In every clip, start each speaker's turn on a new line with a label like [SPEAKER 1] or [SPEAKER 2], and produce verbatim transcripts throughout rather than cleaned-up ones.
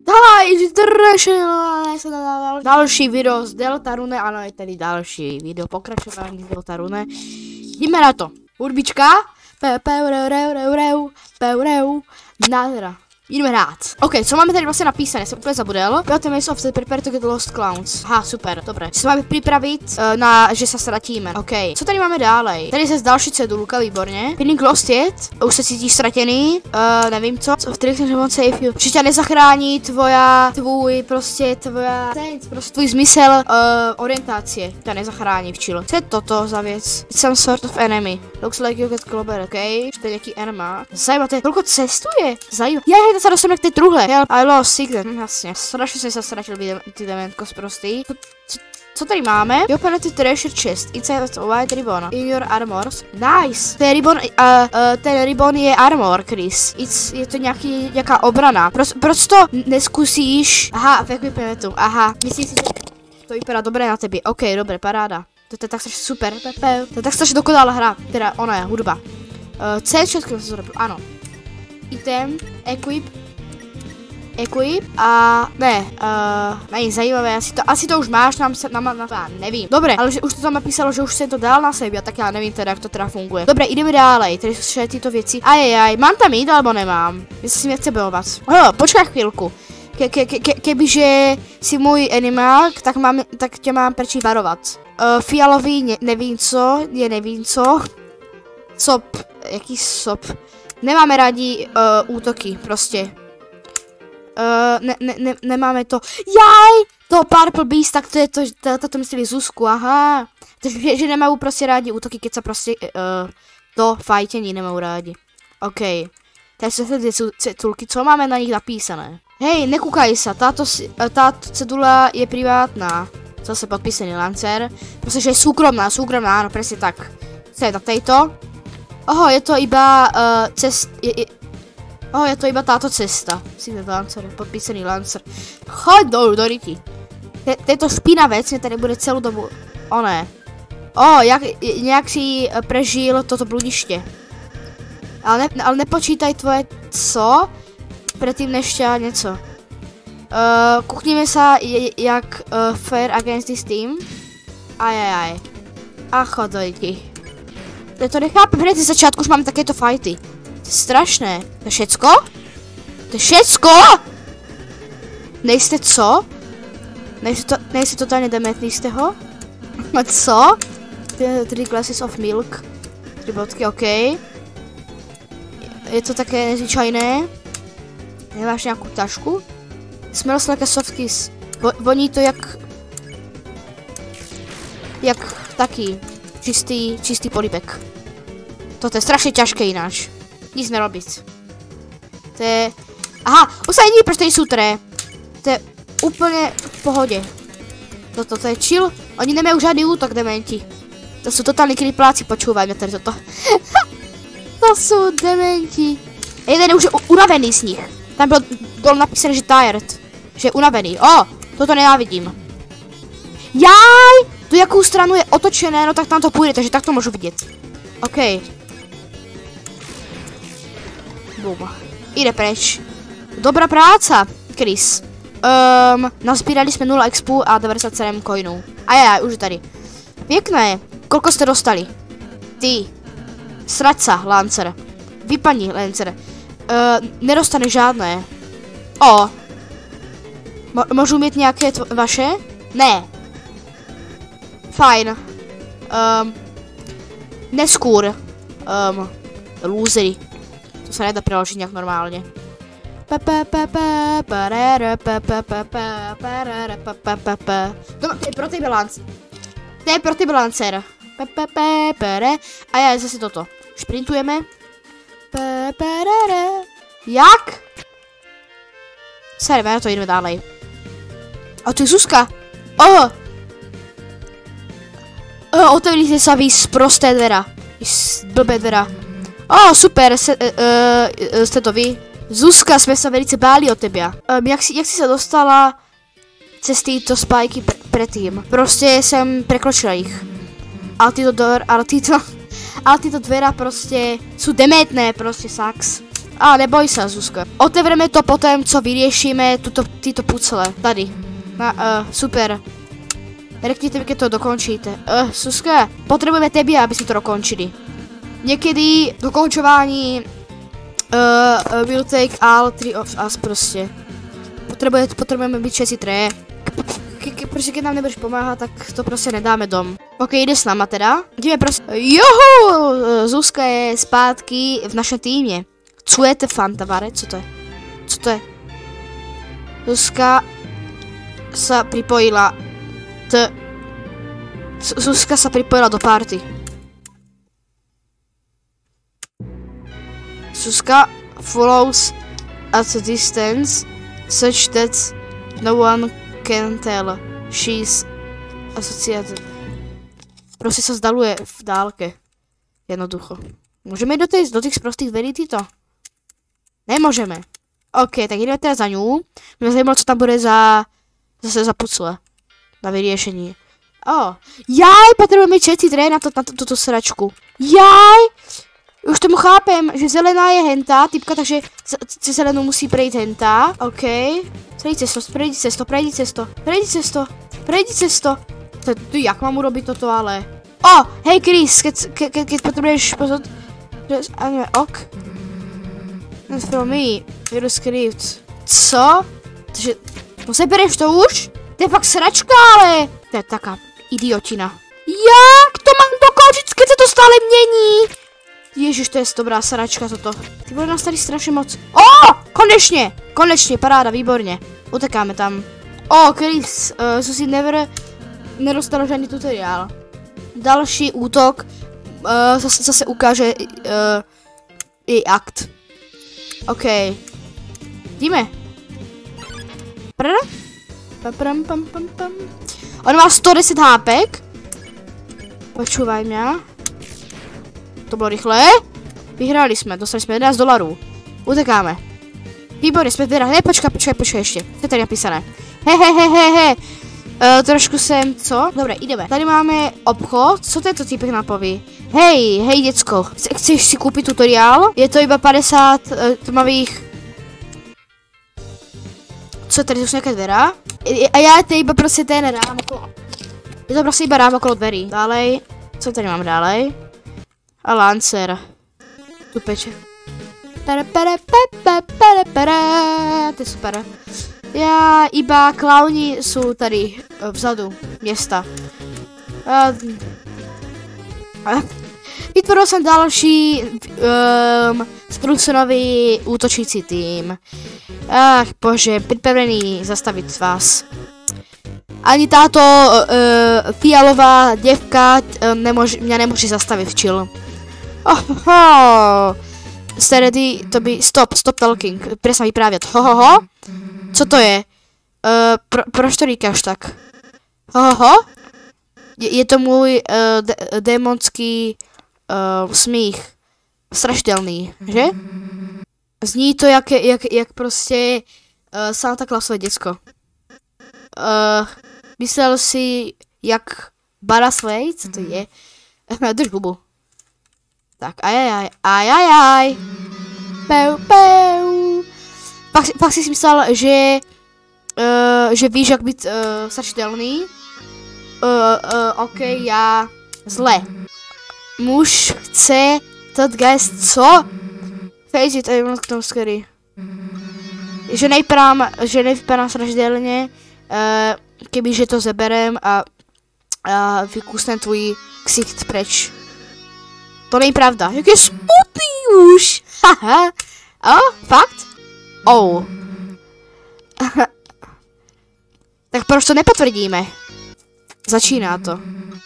[SPEAKER 1] Daj, další video z Deltarune, ano, je tady další video, pokračování z Deltarune. Jdeme na to. Hudbička. Nádhera. Jdeme hrát. OK, co máme tady vlastně napísané? Jsem úplně zabudel. Build a of the prepare to get lost clowns. Aha, super, dobré. Se máme připravit uh, na, že se ztratíme. OK, co tady máme dále? Tady je další cedulka, výborně. Feeling lost yet? Už se cítíš ztratěný? Uh, nevím co. Co v kterých won't save you. Že tě nezachrání tvoja, tvůj, prostě tvoja, prostě tvůj zmysel uh, orientace. Tě nezachrání v čilu. Co je toto za věc? It's some sort of enemy. Looks like you get clobbered, OK? Že to je nějaký enema. Zajímavé, kolko cestuje? Zajímavé. Já se dostaneme k té druhé. Help, I lost signal. Hm, jasně, strašně jsem se ztratil ty dementkos prostý. Co, co tady máme? You open the treasure chest. Inside a white ribbon. In your armors. Nice. Ten ribbon, uh, uh, ten ribbon je armor, Chris. It's, je to nějaký, nějaká obrana. Proč, proč to neskusíš? Aha, v equipmentu. Aha, myslím si, že to vypadá dobré na tebe. OK, dobré, paráda. To, to je tak strašně super. To je tak strašně dokonalá hra. Teda ona je, hudba. Uh, C šest jsem se zrobil, ano. Item, equip, equip a ne, uh, není zajímavé, asi to, asi to už máš, nám se, nám, nám, já nevím. Dobré, ale že už to tam napísalo, že už se to dal na sebe, tak já nevím teda, jak to teda funguje. Dobré, jdeme dále, tady jsou všechny tyto věci. Ajajaj, mám tam jít, alebo nemám? Jestli si mě chce bojovat. Oh, počkej chvilku. Ke, ke, ke, kebyže si můj animák, tak, mám, tak tě mám prečí varovat. Uh, fialový, ne, nevím co, je nevím co. Sop, jaký sop? Nemáme rádi uh, útoky, prostě. Uh, ne, ne, ne, nemáme to. Jaj! To Purple Beast, tak to je to, to, to, to mysleli Zuzku, aha. Takže že nemají prostě rádi útoky, keď se prostě uh, to fajtění nemají rádi. OK. Tady jsou ty cedulky, co máme na nich napísané? Hej, nekúkaj sa, táto, táto cedula je privátna. Zase podpísaný Lancer. Prostě, že je súkromná, súkromná, áno, presne tak. Co je na tejto? Oho, je to iba uh, cest... Je, je, oho, je to iba táto cesta. Signet Lancer, podpísaný Lancer. Choď dolů, do ryti. Tento špinavec mě tady bude celou dobu... O ne. O, jak, nějak si prežil toto bludiště. Ale, ne, ale nepočítaj tvoje co? Předtím než tě něco. Uh, Kuchníme se jak uh, Fair Against this Team. Ajajaj. A chod do ryti. Já to nechápem, hned z začátku už máme takéto fighty. To je strašné. To je všecko? To je všecko? Nejste co? Nejste, to, nejste totálně dementní z toho? A co? Three glasses of milk. Tři bodky, OK. Je to také nezvyčajné. Nemáš nějakou tašku? Smells like a soft kiss. Voní to jak... Jak taký. Čistý, čistý polibek. Toto je strašně těžké jináč. Nic nerobit. To je... Aha, usadní prstej jsou tré. To je úplně v pohodě. Toto, to je chill. Oni nemají žádný útok, dementi. To jsou totální kripláci, počúvaj mě tady toto. To jsou dementi. Jeden je už unavený z nich. Tam bylo dole napísané, že tired. Že je unavený. O, toto nenávidím. Jaj! Tu jakou stranu je otočené, no tak tam to půjde, takže tak to můžu vidět. OK. Bum. Jde preč. Dobrá práca, Chris. Um, nazbírali jsme nula expu a devadesát sedm coinů. Ajajaj, už je tady. Pěkné. Kolko jste dostali? Ty. Srať sa, Lancer. Vypaní, Lancer. Uh, nedostane žádné. O. Mo můžu mít nějaké vaše? Ne. Fajn. Um, neskůr. Um, losery. To se nedá přeložit nějak normálně. No, to je pro ty bilance. To je pro ty bilancer. A já zase toto. Šprintujeme. Jak? Sere, na to jdeme dálej. A tu je Zuzka. Oh. Oh, otevřít se víc prosté dvera. Blbé dvera. Oh, super, se, uh, uh, jste to vy. Zuzka, jsme se velice báli o tebe. Um, jak, si, jak jsi se dostala cez tyto spajky pr předtím? Prostě jsem prekročila jich. Ale tyto dvora, ale tyto, ale tyto dvera prostě jsou demetné, prostě sax. A neboj sa, Zuzka. Otevřeme to potom, co vyriešime tuto, tyto pucle. Tady. Na, uh, super. Rekněte mi, keď to dokončíte. Uh, Zuzka, potrebujeme tebe, aby sme to dokončili. Niekedy dokončování uh, will take all three of us prostě. Potrebuje, potrebujeme byť všetci treje. Protože keď nám nebudeš pomáhat, tak to prostě nedáme dom. Ok, jde s náma teda. Jdeme prostě. Juhu! Zuzka je zpátky v našem týmě. Co je to Fantavare? Co to je? Co to je? Zuzka sa pripojila. T... Zuzka sa pripojila do party. Zuzka follows at a distance such that no one can tell. She's associated. Prostě se vzdaluje v dálke. Jednoducho. Můžeme jít do, tej, do těch sprostých dverí tyto? Nemůžeme. OK, tak jdeme teda za ňu. Mě zajímalo, co tam bude za... Zase za pucle. Na vyriešení. O. Oh. Jaj, potřebujeme všetci tre na, to, na to, tuto sračku. Jaj! Už tomu chápem, že zelená je hentá, typka, takže se zelenou musí prejít hentá. OK. Prejdi cesto, prejdi cesto, prejdi cesto, prejdi cesto, prejdi cesto. To, to, jak mám urobit toto, ale... O, oh, hej Chris, keď, ke, ke, keď potřebuješ pozor... Ano, ok. Not from me, virus script. Co? Takže, no sebereš to už? To je fakt sračka, ale... To je taká idiotina. Jak to mám dokončit, keď se to stále mění? Ježiš, to je dobrá sračka toto. Ty vole, nás tady strašně moc. O, oh, konečně, konečně, paráda, výborně. Utekáme tam. O, oh, Chris, uh, co si never... Nedostalo žádný tutoriál. Další útok. Uh, zase, zase ukáže uh, i akt. OK. Jdeme. Pam, pam, pam, pam. On má sto deset hápek. Počúvaj mě. To bylo rychlé. Vyhráli jsme, dostali jsme jedenáct dolarů. Utekáme. Výborně, jsme vyhráli. Ne, počkej, počkej, počkej ještě. To je tady napísané. He, he, he, he, he. Uh, trošku jsem, co? Dobré, jdeme. Tady máme obchod. Co to je to týpek napoví? Hej, hej děcko. Chceš si koupit tutoriál? Je to iba padesát uh, tmavých... Co, tady jsou nějaké dvera? A já to iba prostě ten rám okolo... Je to prostě iba rám okolo dverí. Dálej. Co tady mám dálej? A Lancer. Tu peče. Pere, pere, pere, pere, pere. To je super. Já iba klauni jsou tady vzadu města. Vytvořil jsem další um, Sprucenový útočící tým. Ach bože, připravený zastavit vás. Ani táto uh, fialová děvka uh, nemož, mě nemůže zastavit, chill. Ohoho. Jste ready to by... Stop, stop talking. Presne vyprávět. Hohoho. Co to je? Uh, pro, proč to říkáš tak? Hohoho. Je, je to můj uh, de, démonský uh, smích. Strašidelný, že? Zní to jak, jak, jak prostě uh, Santa Clausové děcko. Uh, myslel si jak Baraslej, co to je? Drž hubu. Tak, ajajaj, ajajaj. Peu, peu. Pak, pak si myslel, že, uh, že víš, jak být uh, strašidelný. Uh, uh, ok, já zle. Muž chce tot geist, co? Face it, I'm not gonna scary. Že nejprám, že nejprám strašidelně, uh, kebyže to zeberem a, a vykusnem tvůj ksicht preč. To není pravda. Jak je smutný už. Haha. O, fakt? Oh. Tak proč to nepotvrdíme? Začíná to.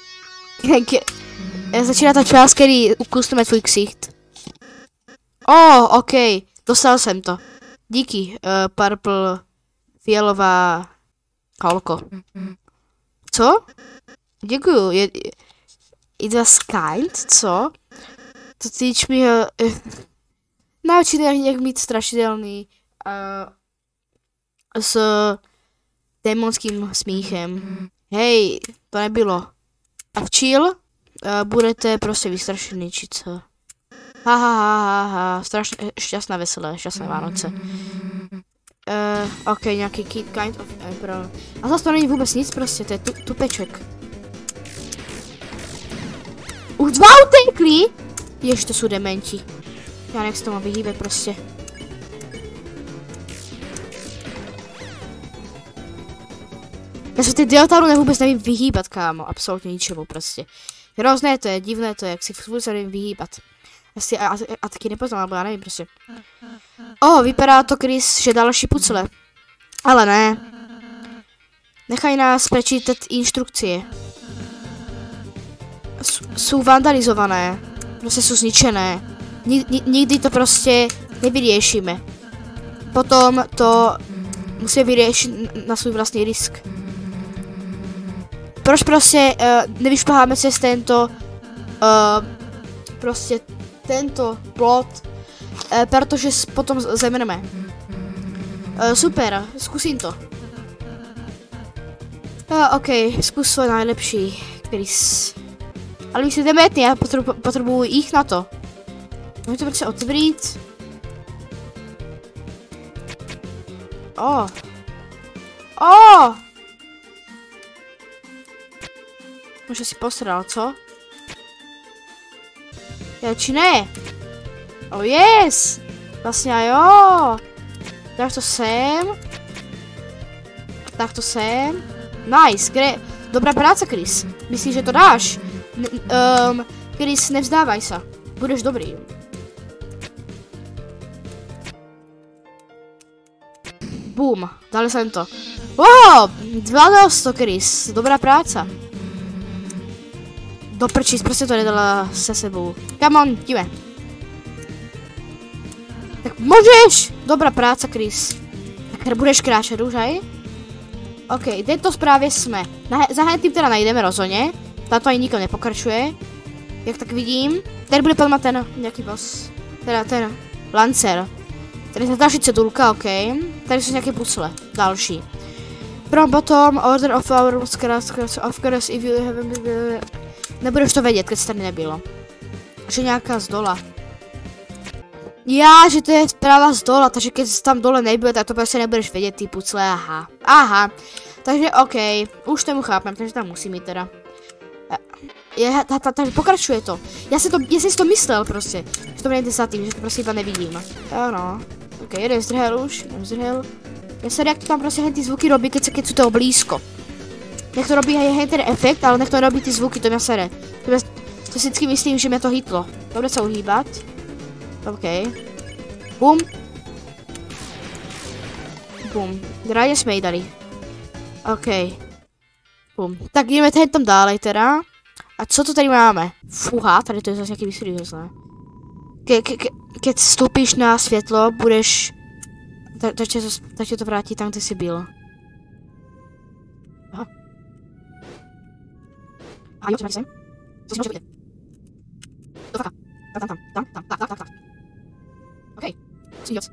[SPEAKER 1] Začíná ta část, který ukusneme tvůj ksicht. Oh, ok. Dostal jsem to. Díky, uh, Purple fialová holko. Co? Děkuju. Je, it was kind, co? To teach mi ho... Naučit jak mít strašidelný uh, s démonským smíchem. Hej, to nebylo. A v chill uh, budete prostě vystrašený, či co? Ha, ha, ha, ha, ha. Strašně šťastné, veselé, šťastné Vánoce. Uh, ok, nějaký kind of emperor. A zase to není vůbec nic prostě, to je tu, tupeček. Už dva utekli? Jež, to jsou dementi. Já nechci tomu vyhýbat prostě. Já se ty Deltaru vůbec nevím vyhýbat, kámo. Absolutně ničemu prostě. Hrozné to je, divné to je, jak si vůbec nevím vyhýbat. Asi a, a, a taky nepoznám, alebo já nevím prostě. Oh, vypadá to, Chris, že další pucle. Ale ne. Nechaj nás prečítat instrukcie. Jsou vandalizované. Prostě jsou zničené. Nikdy to prostě nevyřešíme. Potom to musíme vyřešit na svůj vlastní risk. Proč prostě uh, nevyšplháme přes tento uh, prostě tento plot, uh, protože potom zemřeme. Uh, super, zkusím to. Uh, ok, zkus svoj nejlepší, Chris. Ale vy jste demetní, já potřebuji, potřebuji jich na to. Můžu to prostě otevřít. Oh. Oh! Možná si posral, co? Já či ne? Oh yes! Vlastně jo! Tak to sem. Tak to sem. Nice, gre. Dobrá práce, Chris. Myslíš, že to dáš? N um, Chris, nevzdávaj se. Budeš dobrý. Boom, dali jsem to. Wow, zvládal jsi to, Chris. Dobrá práce. Do prčíc, prostě to nedala se sebou. Come on, jdeme. Tak můžeš! Dobrá práce, Chris. Tak budeš kráčet už, hej? OK, kde to zprávě jsme? Za tím teda najdeme rozhodně. Tato ani nikam nepokračuje. Jak tak vidím. Tady bude podle ten nějaký boss. Teda ten Lancer. Tady je další cedulka, OK. Tady jsou nějaké pucle. Další. From bottom, order of our of course, if you have... Nebudeš to vědět, když tady nebylo. Že nějaká z dola. Já, že to je zpráva z dola, takže když tam dole nebude, tak to prostě nebudeš vědět, ty pucle, aha. Aha. Takže OK, už tomu chápem, takže tam musím jít teda. Je, ta, ta, takže pokračuje to. Já si to, já si to myslel prostě, že to nejde za tím, že to prostě iba nevidím. Ano. OK, jeden zdrhel už, jeden zdrhel. Já se jak to tam prostě ty zvuky robí, keď, keď jsou toho blízko. Nech to robí hej ten efekt, ale nech to robí ty zvuky, to mě sere. To, mě, to si vždycky myslím, že mě to hitlo. Dobře se uhýbat. OK. Bum. Bum. Rádi jsme jí dali. OK. Bum. Tak jdeme tady tam dále teda. A co to tady máme? Fuha, tady to je zase nějaký mysteriózné. Ke, ke, ke, keď vstoupíš na světlo, budeš... Tak tě to vrátí tam, kde jsi byl. Aha. A jo, co jsem? Co si může vidět? Do faka. Tam, tam, tam, tam, tam, tak, tak, tak. OK. Co dělat?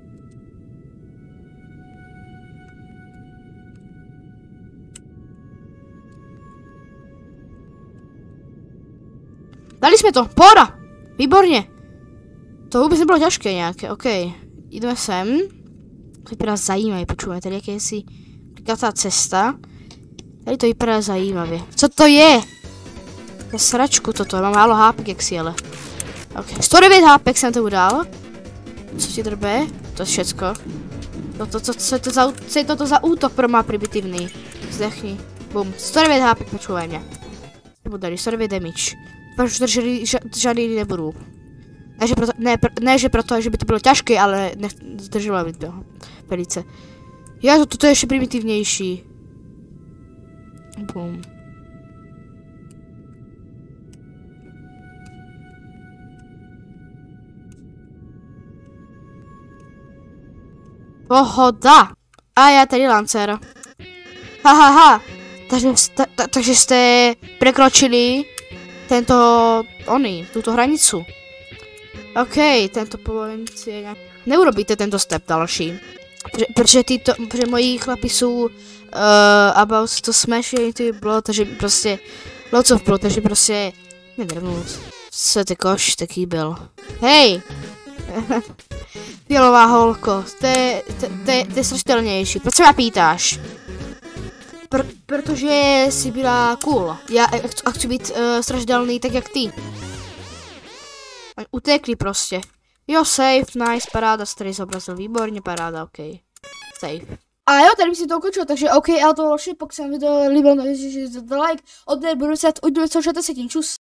[SPEAKER 1] Dali jsme to, pohoda! Výborně! To vůbec nebylo těžké nějaké, OK. Jdeme sem. To vypadá zajímavě, počujeme, tady jak je si klikatá cesta. Tady to vypadá zajímavě. Co to je? Je sračku toto, mám málo hápek, jak si ale. OK, sto devět hápek jsem to udal. Co ti drbe? To je všecko. To, to, to, co, je to za, co je toto za útok pro má primitivní? Zdechni. Bum, sto devět hápek, počuvaj mě. Nebo tady, sto devět damage. Protože drželi žádný nebudu. Ne že, proto, ne, pr ne, že proto, že by to bylo těžké, ale zdrželo by to velice. Já to, toto je ještě primitivnější. Bum. Pohoda! A já tady Lancer. Ha, ha, ha. Takže, ta, ta, takže jste překročili tento, oni, tuto hranicu. OK, tento point je nějak... Neurobíte tento step další. Protože tyto, protože moji chlapi jsou uh, about to smash into blood, takže prostě lots of blood, takže prostě nedrvnout. Co ty koš, taký byl. Hej! Fialová holko, to je, to, to je, to je strašitelnější. Proč se mě pýtáš? Pr protože jsi byla cool. Já a chci být uh, strašidelný tak jak ty. Utekli prostě. Jo, safe, nice, paráda, starý zobrazil, výborně, paráda, ok. Safe. A jo, tady bych si to ukončil, takže ok, ale to bylo vše, pokud se vám video líbilo, takže like, odběr, budu se, udělat, co se tím, čus.